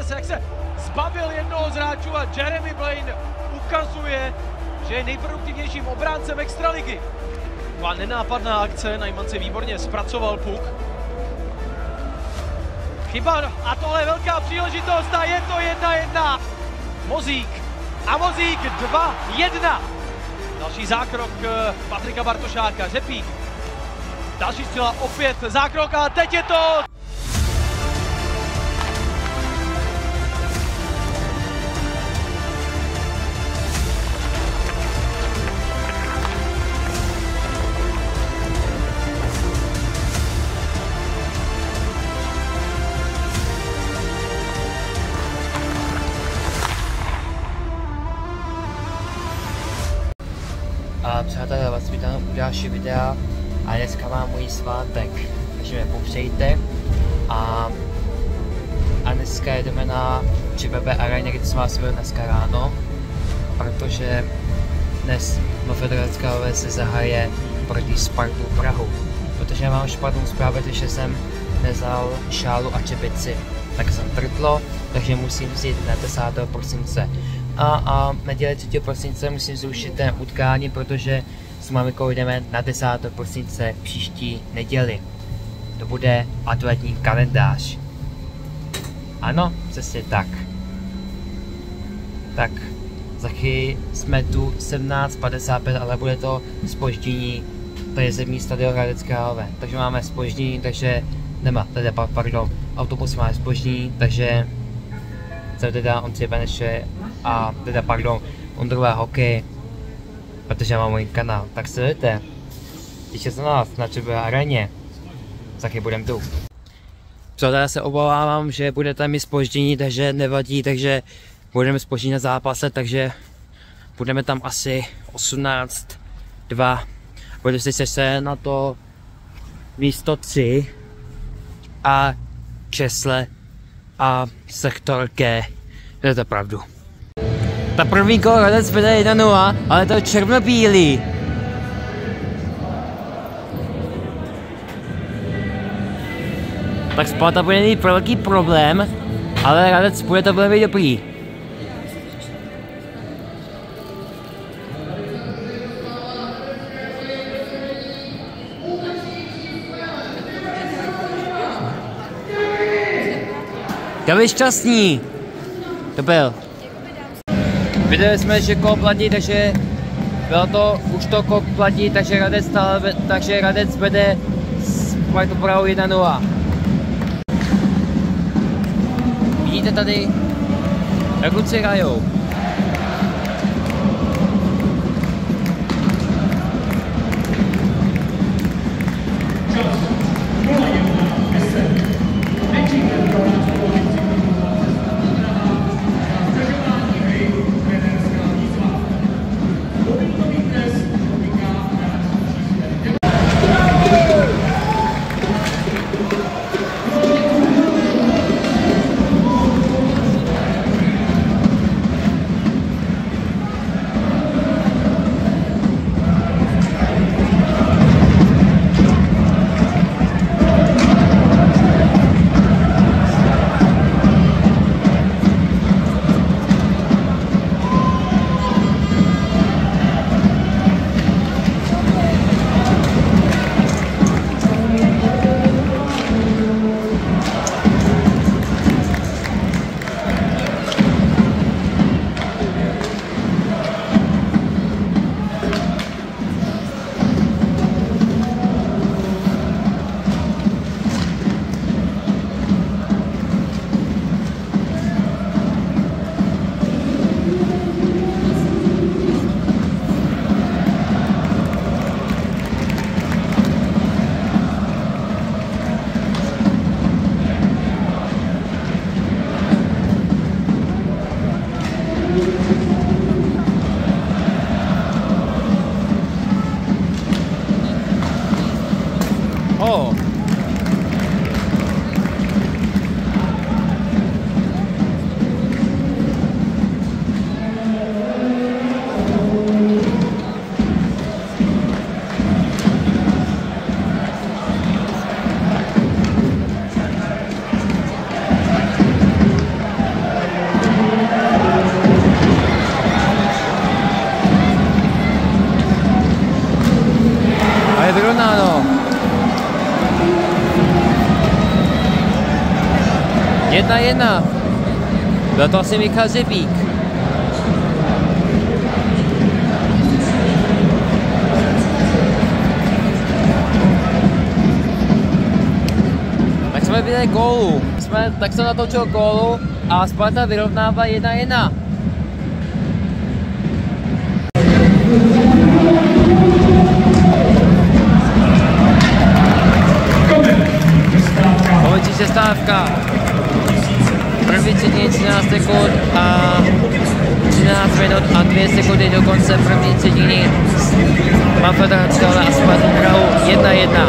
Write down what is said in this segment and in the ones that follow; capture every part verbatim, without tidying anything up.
zápase, jak se zbavil jednoho z hráčů a Jeremy Blaine ukazuje, že je nejproduktivnějším obráncem extraligy. Byla nenápadná akce, Najman si výborně zpracoval puk. Chyba a tohle je velká příležitost a je to jedna jedna. Mozík a Mozík dva jedna. Další zákrok Patrika Bartošáka, Řepík. Další střela, opět zákrok a teď je to... A přátelé, vás vítám u další videa a dneska mám můj svátek, takže mě popřejte a, a dneska jdeme na ČBB Areně, kde jsem vás byl dneska ráno, protože dnes na Federecké hale se zahaje proti Spartu Prahu, protože já mám špatnou zprávu, že jsem nezal šálu a čepici, tak jsem trtlo, takže musím vzít na desátého prosince. A, a neděli třetího prosince musím zrušit ten utkání, protože s mamikou jdeme na desátého prosince příští neděli. To bude adventní kalendář. Ano, přesně tak. Tak, za chvíli jsme tu sedmnáct padesát pět, ale bude to zpoždění, to je zemní stadion Hradecké Hale. Takže máme zpoždění, takže nemá, teda, pardon, autobus má zpoždění, takže jsem teda Ondřej Beneše a teda pardon, Ondrové hokej, protože mám můj kanál, tak sledujte. Těšte se na nás na ČBB Areně, taky budem tu. Přátelé, se obávám, že bude tam i zpoždění, takže nevadí, takže budeme zpoždění na zápase, takže budeme tam asi osmnáct dva. Budete se na to místo tři a křesle a sektor G. To je to pravdu. Ta první kolo Hradec vede jedna nula, ale to je černobílý. Tak Sparta bude mít velký problém, ale Hradec bude to velmi dobrý. To byl šťastný. To byl. Viděli jsme, že kolo platí, takže bylo to, už to kolo platí, takže Hradec stále, takže Hradec vede Spartu Prahu jedna nula. Vidíte tady, jak kluci hrajou. Jedna jedna. Byl to asi Michal Řepík. Tak jsme viděli gólu. Jsme, tak jsem natočil gólu a Sparta vyrovnává jedna jedna. Komenčí přestávka. První třetí třináct sekund a třináct minut a dvě sekundy do konce první třetiny. Mafia Hradecká a Spartu Prahu jedna jedna.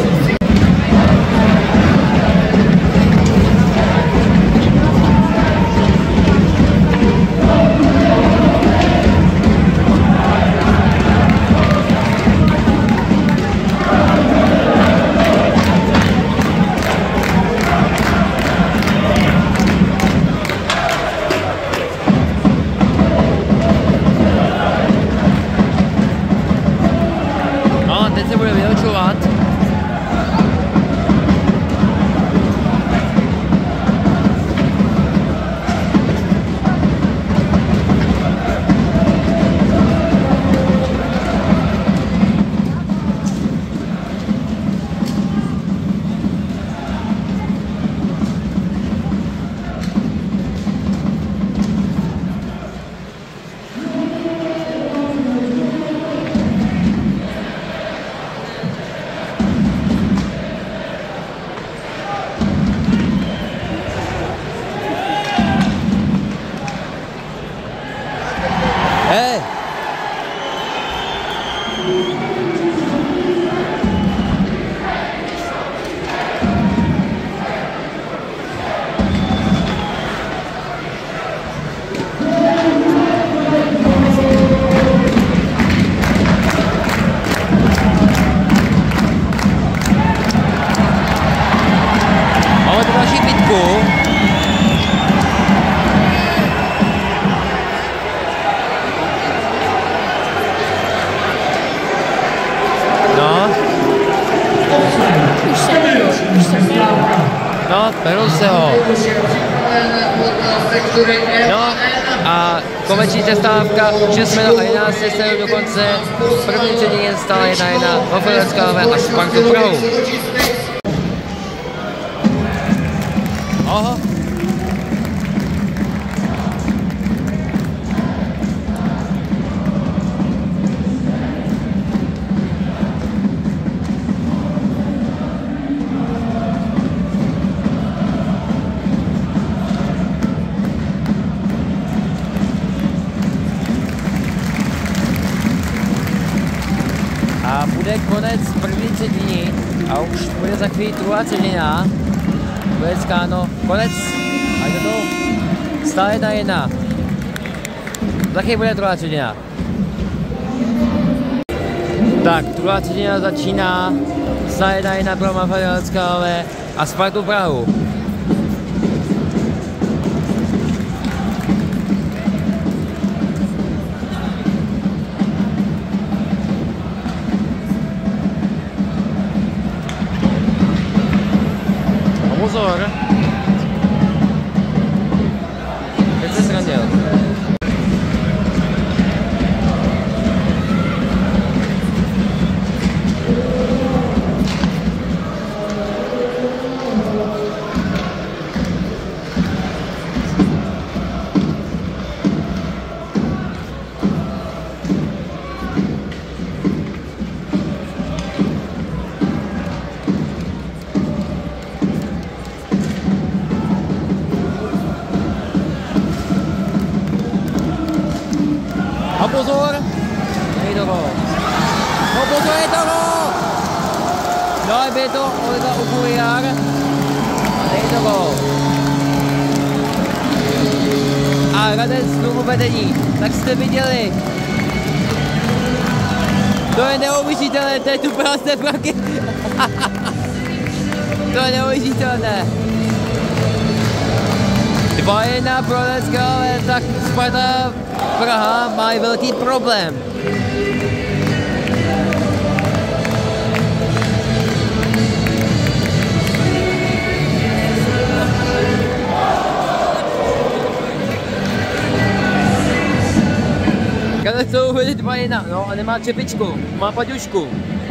No, berou se ho. No a komerční přestávka, šest minut a jedenáct sekund do konce. První třetí stále jedna jedna. Mafia Hradecká a Spartu Prahu. Aha. A bude konec první třetiny a už bude za chvíli druhá třetina. Bude skáno, konec, a jde to stále jedna jedna. Za chvíli bude druhá třetina. Tak, druhá třetina začíná, stále jedna jedna pro Mafia Hradecká a Spartu Prahu. Pozor! Teď se zranil. A pozor! Není to gól. No pozor, je to gól! No a je to Olga Okuliar. A není to gól. A Hradec znovu vedení. Tak jste viděli. To je neuvěřitelné, to je tu prázdné praky. To je neuvěřitelné. dva jedna pro Hradecká, ale tak Sparta Praha má velký problém. co vede dva jedna, no a nemá čepičku, má paďušku.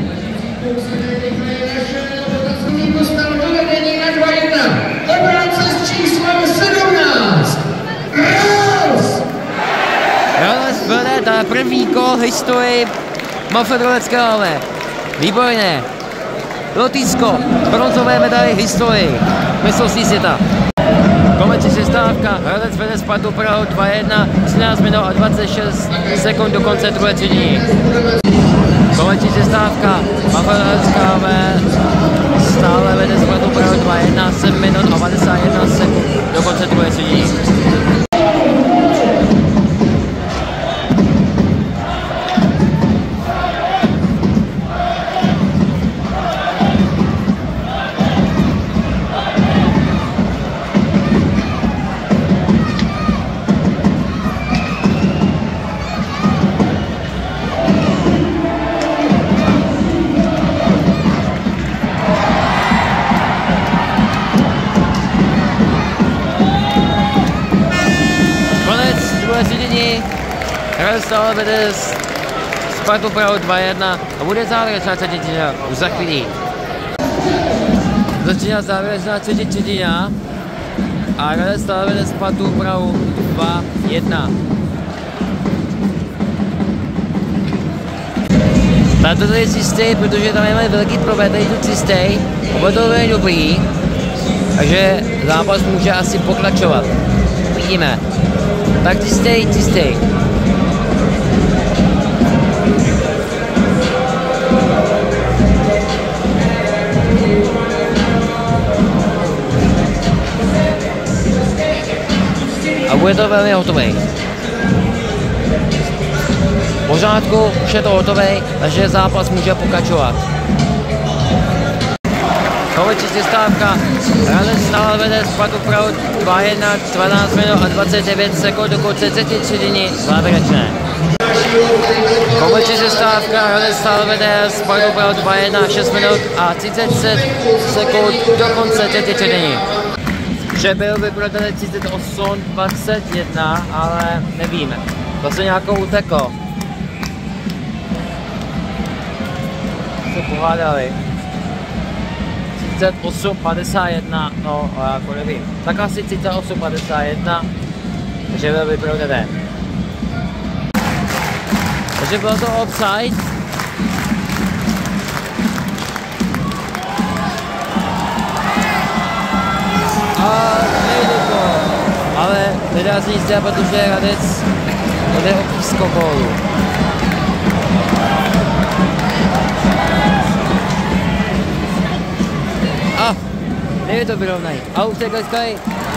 Dostal do vedení na dva jedna. Obránce s číslem sedmnáct. Rals! Rals vede, to je první kol v historii Mafedrolecké hale. Výborné. Lotyšsko, bronzové medaily v historii. Mistrovství světa. Komerční přestávka, Hradec vede Spartu Prahu dva jedna, třináct minut a dvacet šest sekund do konce druhé třetiny. Komerční přestávka, Mafedrolská hale stále vede Spartu Prahu dva jedna, sedm minut a padesát jedna sekund do konce druhé třetiny. Hradec stále vede Spartu Prahu dva jedna a bude závěrečná třetina už za chvíli. Začíná závěrečná třetina a Hradec stále vede Spartu Prahu dva jedna. Tato to je čistý, protože tam máme velký problém, tady tu čistý, oba to je dobrý, takže zápas může asi pokračovat. Vidíme. Tak čistý, čistý. A bude to velmi hotový. V pořádku, už je to hotový, takže zápas může pokračovat. Komerční přestávka, Hradec stále vede Spartu Prahu dva jedna, čtrnáct minut a dvacet devět sekund do konce třetí třetiny závěrečné. Komerční přestávka, Hradec stále vede Spartu Prahu dva jedna, šest minut a třicet sedm sekund do konce třetí třetiny. Že byl vyprodaný třicet osm dvacet jedna, ale nevíme. To se nějakou uteklo. Se pohádali. třicet osm padesát jedna, no jako nevím. Tak asi třicet osm padesát jedna, že byl vyprodaný. Takže bylo to offside. A nejde to, ale nedá se nic dělat, protože Hradec jde o písko gólu. A nejde to vyrovnají. A už je kleskají.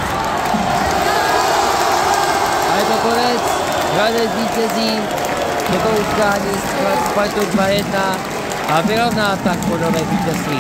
A je to konec. Hradec vítězí toto utkání s Spartou dva jedna a vyrovná tak podové vítězství.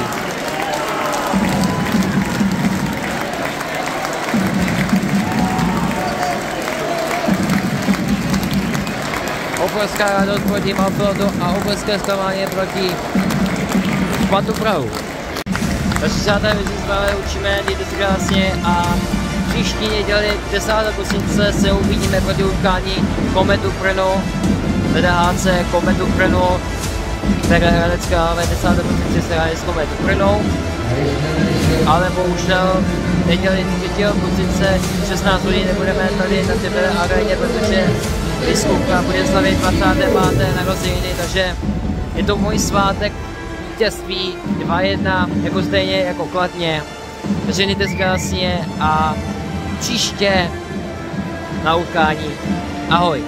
Obrovská radost proti Mafrodu a obrovské zklamání proti Spartu Prahu. Takže přátelé, my se stále učíme, mějte se krásně a příští neděli desátého prosince se uvidíme proti utkání Kometu Brno, teda H C Kometu Brno, které Hradecká Hale desátého prosince se hraje s Kometu Brno, ale bohužel neděli třetího prosince šestnáct hodin nebudeme tady na T V aréně, protože Biskupka bude slavit dvacáté páté narozeniny, takže je to můj svátek vítězství dva jedna, jako stejně jako Kladně. Takže mějte se krásně a příště na utkání. Ahoj.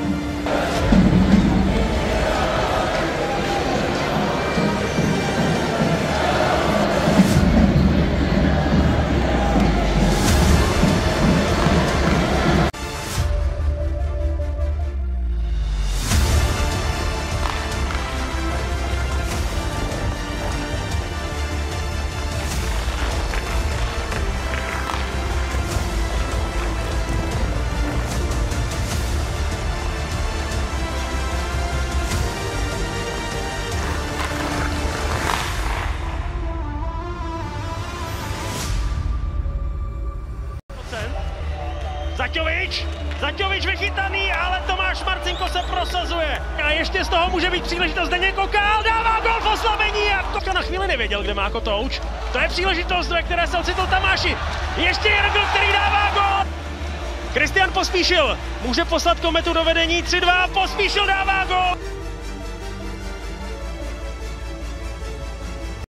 Zaťovič, Zaťovič vychytaný, ale Tomáš Marcinko se prosazuje. A ještě z toho může být příležitost. Zdeněk Kokál dává gol v oslabení a Koka na chvíli nevěděl, kde má kotouč. To je příležitost, ve které se ocitl Tamáši. Ještě Jergl, který dává gol. Kristian Pospíšil může poslat Kometu do vedení tři dva. Pospíšil dává gol.